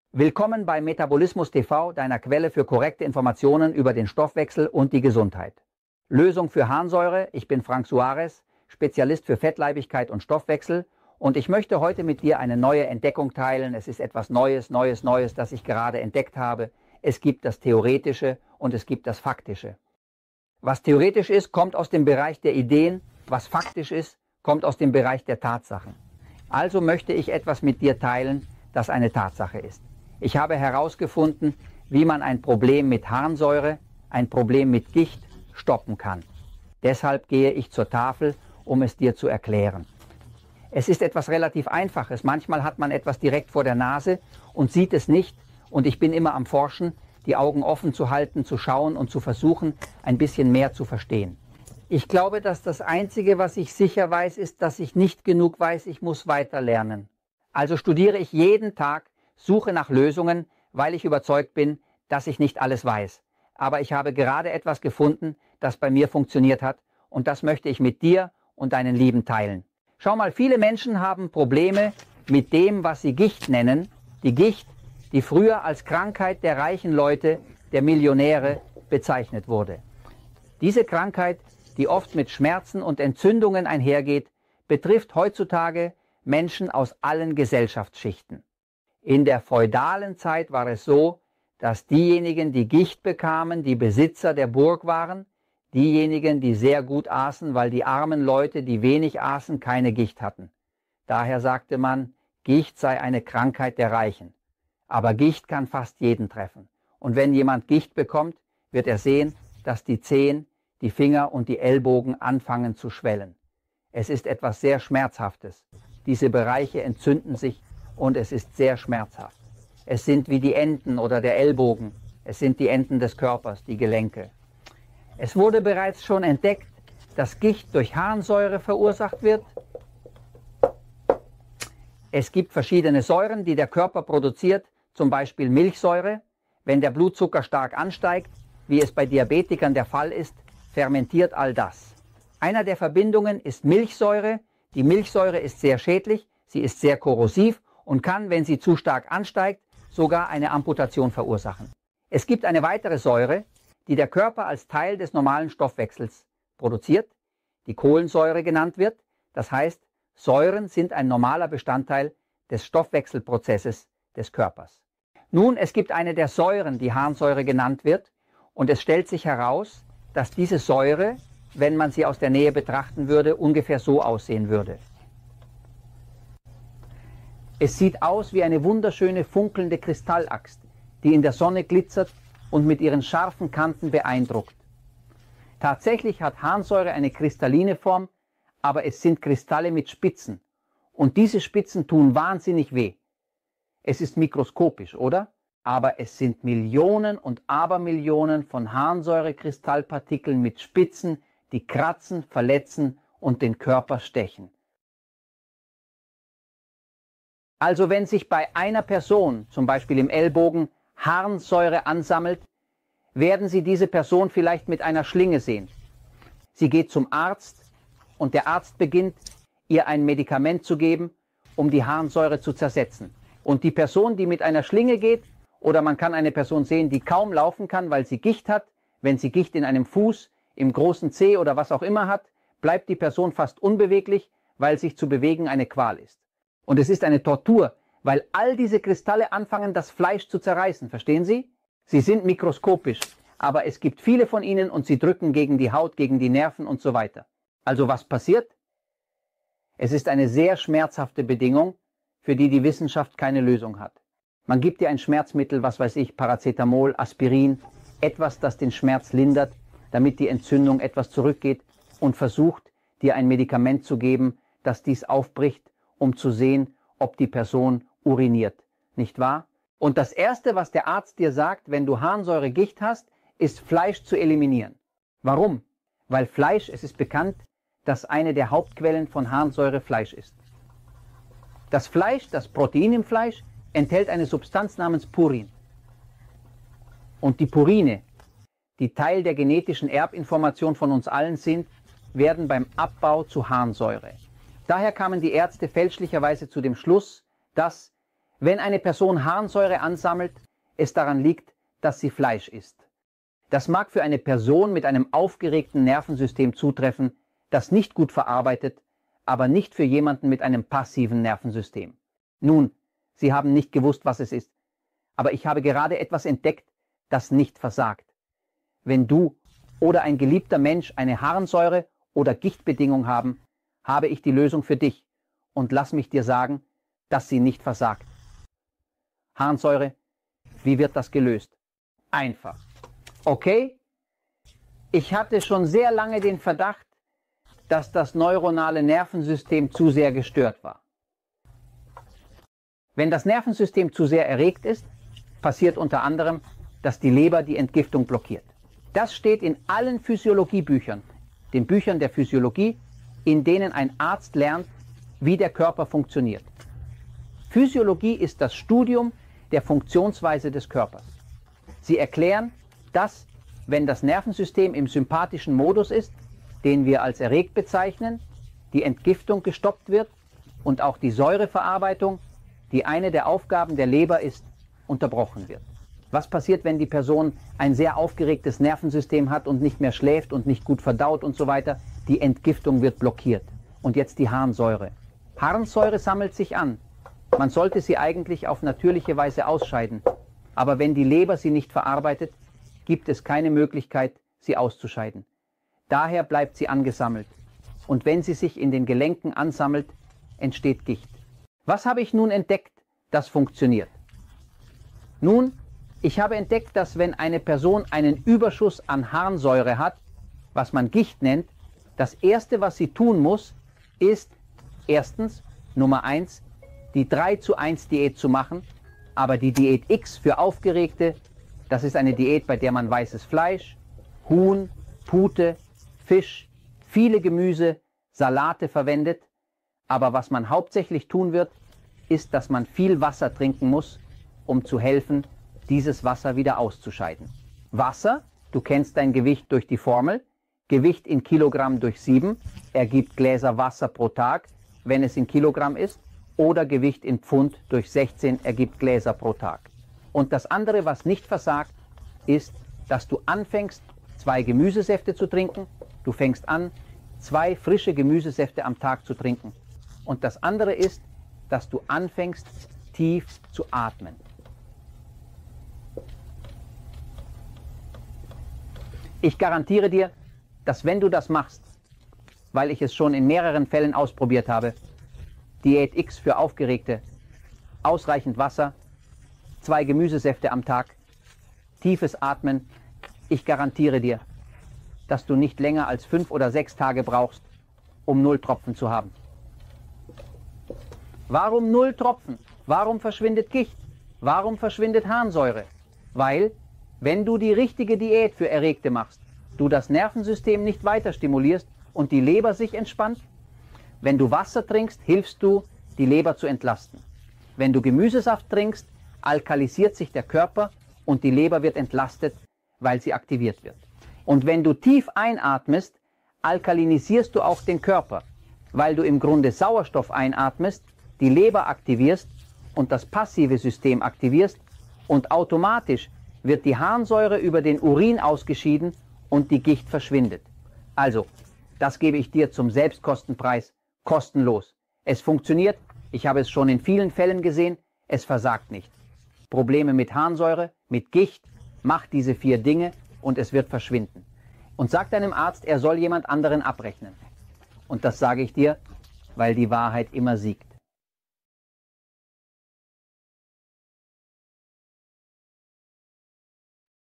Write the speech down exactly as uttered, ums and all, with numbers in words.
Willkommen bei Metabolismus T V, deiner Quelle für korrekte Informationen über den Stoffwechsel und die Gesundheit. Lösung für Harnsäure, ich bin Frank Suarez, Spezialist für Fettleibigkeit und Stoffwechsel, und ich möchte heute mit dir eine neue Entdeckung teilen. Es ist etwas Neues, Neues, Neues, das ich gerade entdeckt habe. Es gibt das Theoretische und es gibt das Faktische. Was theoretisch ist, kommt aus dem Bereich der Ideen, was faktisch ist, kommt aus dem Bereich der Tatsachen. Also möchte ich etwas mit dir teilen, das eine Tatsache ist. Ich habe herausgefunden, wie man ein Problem mit Harnsäure, ein Problem mit Gicht stoppen kann. Deshalb gehe ich zur Tafel, um es dir zu erklären. Es ist etwas relativ Einfaches. Manchmal hat man etwas direkt vor der Nase und sieht es nicht. Und ich bin immer am Forschen, die Augen offen zu halten, zu schauen und zu versuchen, ein bisschen mehr zu verstehen. Ich glaube, dass das Einzige, was ich sicher weiß, ist, dass ich nicht genug weiß. Ich muss weiter lernen. Also studiere ich jeden Tag, suche nach Lösungen, weil ich überzeugt bin, dass ich nicht alles weiß. Aber ich habe gerade etwas gefunden, das bei mir funktioniert hat, und das möchte ich mit dir und deinen Lieben teilen. Schau mal, viele Menschen haben Probleme mit dem, was sie Gicht nennen. Die Gicht, die früher als Krankheit der reichen Leute, der Millionäre bezeichnet wurde. Diese Krankheit, die oft mit Schmerzen und Entzündungen einhergeht, betrifft heutzutage Menschen aus allen Gesellschaftsschichten. In der feudalen Zeit war es so, dass diejenigen, die Gicht bekamen, die Besitzer der Burg waren, diejenigen, die sehr gut aßen, weil die armen Leute, die wenig aßen, keine Gicht hatten. Daher sagte man, Gicht sei eine Krankheit der Reichen. Aber Gicht kann fast jeden treffen. Und wenn jemand Gicht bekommt, wird er sehen, dass die Zehen, die Finger und die Ellbogen anfangen zu schwellen. Es ist etwas sehr Schmerzhaftes. Diese Bereiche entzünden sich und es ist sehr schmerzhaft. Es sind wie die Enden oder der Ellbogen. Es sind die Enden des Körpers, die Gelenke. Es wurde bereits schon entdeckt, dass Gicht durch Harnsäure verursacht wird. Es gibt verschiedene Säuren, die der Körper produziert, zum Beispiel Milchsäure. Wenn der Blutzucker stark ansteigt, wie es bei Diabetikern der Fall ist, fermentiert all das. Einer der Verbindungen ist Milchsäure. Die Milchsäure ist sehr schädlich, sie ist sehr korrosiv und kann, wenn sie zu stark ansteigt, sogar eine Amputation verursachen. Es gibt eine weitere Säure, die der Körper als Teil des normalen Stoffwechsels produziert, die Kohlensäure genannt wird. Das heißt, Säuren sind ein normaler Bestandteil des Stoffwechselprozesses des Körpers. Nun, es gibt eine der Säuren, die Harnsäure genannt wird, und es stellt sich heraus, dass diese Säure, wenn man sie aus der Nähe betrachten würde, ungefähr so aussehen würde. Es sieht aus wie eine wunderschöne funkelnde Kristallaxt, die in der Sonne glitzert und mit ihren scharfen Kanten beeindruckt. Tatsächlich hat Harnsäure eine kristalline Form, aber es sind Kristalle mit Spitzen. Und diese Spitzen tun wahnsinnig weh. Es ist mikroskopisch, oder? Aber es sind Millionen und Abermillionen von Harnsäurekristallpartikeln mit Spitzen, die kratzen, verletzen und den Körper stechen. Also wenn sich bei einer Person, zum Beispiel im Ellbogen, Harnsäure ansammelt, werden Sie diese Person vielleicht mit einer Schlinge sehen. Sie geht zum Arzt und der Arzt beginnt, ihr ein Medikament zu geben, um die Harnsäure zu zersetzen. Und die Person, die mit einer Schlinge geht, oder man kann eine Person sehen, die kaum laufen kann, weil sie Gicht hat, wenn sie Gicht in einem Fuß, im großen Zeh oder was auch immer hat, bleibt die Person fast unbeweglich, weil sich zu bewegen eine Qual ist. Und es ist eine Tortur, weil all diese Kristalle anfangen, das Fleisch zu zerreißen. Verstehen Sie? Sie sind mikroskopisch, aber es gibt viele von ihnen und sie drücken gegen die Haut, gegen die Nerven und so weiter. Also was passiert? Es ist eine sehr schmerzhafte Bedingung, für die die Wissenschaft keine Lösung hat. Man gibt dir ein Schmerzmittel, was weiß ich, Paracetamol, Aspirin, etwas, das den Schmerz lindert, damit die Entzündung etwas zurückgeht, und versucht, dir ein Medikament zu geben, das dies aufbricht, um zu sehen, ob die Person uriniert. Nicht wahr? Und das Erste, was der Arzt dir sagt, wenn du Harnsäuregicht hast, ist Fleisch zu eliminieren. Warum? Weil Fleisch, es ist bekannt, dass eine der Hauptquellen von Harnsäure Fleisch ist. Das Fleisch, das Protein im Fleisch, enthält eine Substanz namens Purin. Und die Purine, die Teil der genetischen Erbinformation von uns allen sind, werden beim Abbau zu Harnsäure. Daher kamen die Ärzte fälschlicherweise zu dem Schluss, dass, Wenn eine Person Harnsäure ansammelt, es daran liegt, dass sie Fleisch isst. Das mag für eine Person mit einem aufgeregten Nervensystem zutreffen, das nicht gut verarbeitet, aber nicht für jemanden mit einem passiven Nervensystem. Nun, Sie haben nicht gewusst, was es ist, aber ich habe gerade etwas entdeckt, das nicht versagt. Wenn du oder ein geliebter Mensch eine Harnsäure- oder Gichtbedingung haben, habe ich die Lösung für dich und lass mich dir sagen, dass sie nicht versagt. Harnsäure, wie wird das gelöst? Einfach. Okay? Ich hatte schon sehr lange den Verdacht, dass das neuronale Nervensystem zu sehr gestört war. Wenn das Nervensystem zu sehr erregt ist, passiert unter anderem, dass die Leber die Entgiftung blockiert. Das steht in allen Physiologiebüchern, den Büchern der Physiologie, in denen ein Arzt lernt, wie der Körper funktioniert. Physiologie ist das Studium der Funktionsweise des Körpers. Sie erklären, dass, wenn das Nervensystem im sympathischen Modus ist, den wir als erregt bezeichnen, die Entgiftung gestoppt wird und auch die Säureverarbeitung, die eine der Aufgaben der Leber ist, unterbrochen wird. Was passiert, wenn die Person ein sehr aufgeregtes Nervensystem hat und nicht mehr schläft und nicht gut verdaut und so weiter? Die Entgiftung wird blockiert. Und jetzt die Harnsäure. Harnsäure sammelt sich an. Man sollte sie eigentlich auf natürliche Weise ausscheiden. Aber wenn die Leber sie nicht verarbeitet, gibt es keine Möglichkeit, sie auszuscheiden. Daher bleibt sie angesammelt. Und wenn sie sich in den Gelenken ansammelt, entsteht Gicht. Was habe ich nun entdeckt, das funktioniert? Nun, ich habe entdeckt, dass wenn eine Person einen Überschuss an Harnsäure hat, was man Gicht nennt, das Erste, was sie tun muss, ist erstens, Nummer eins, die drei zu eins Diät zu machen, aber die Diät X für Aufgeregte, das ist eine Diät, bei der man weißes Fleisch, Huhn, Pute, Fisch, viele Gemüse, Salate verwendet, aber was man hauptsächlich tun wird, ist, dass man viel Wasser trinken muss, um zu helfen, dieses Wasser wieder auszuscheiden. Wasser, du kennst dein Gewicht durch die Formel, Gewicht in Kilogramm durch sieben ergibt Gläser Wasser pro Tag, wenn es in Kilogramm ist, oder Gewicht in Pfund durch sechzehn ergibt Gläser pro Tag. Und das andere, was nicht versagt, ist, dass du anfängst, zwei Gemüsesäfte zu trinken. Du fängst an, zwei frische Gemüsesäfte am Tag zu trinken. Und das andere ist, dass du anfängst, tief zu atmen. Ich garantiere dir, dass wenn du das machst, weil ich es schon in mehreren Fällen ausprobiert habe, Diät X für Aufgeregte, ausreichend Wasser, zwei Gemüsesäfte am Tag, tiefes Atmen, ich garantiere dir, dass du nicht länger als fünf oder sechs Tage brauchst, um null Tropfen zu haben. Warum null Tropfen? Warum verschwindet Gicht? Warum verschwindet Harnsäure? Weil, wenn du die richtige Diät für Erregte machst, du das Nervensystem nicht weiter stimulierst und die Leber sich entspannt. Wenn du Wasser trinkst, hilfst du, die Leber zu entlasten. Wenn du Gemüsesaft trinkst, alkalisiert sich der Körper und die Leber wird entlastet, weil sie aktiviert wird. Und wenn du tief einatmest, alkalinisierst du auch den Körper, weil du im Grunde Sauerstoff einatmest, die Leber aktivierst und das passive System aktivierst und automatisch wird die Harnsäure über den Urin ausgeschieden und die Gicht verschwindet. Also, das gebe ich dir zum Selbstkostenpreis kostenlos. Es funktioniert, ich habe es schon in vielen Fällen gesehen, es versagt nicht. Probleme mit Harnsäure, mit Gicht, mach diese vier Dinge und es wird verschwinden. Und sag deinem Arzt, er soll jemand anderen abrechnen. Und das sage ich dir, weil die Wahrheit immer siegt.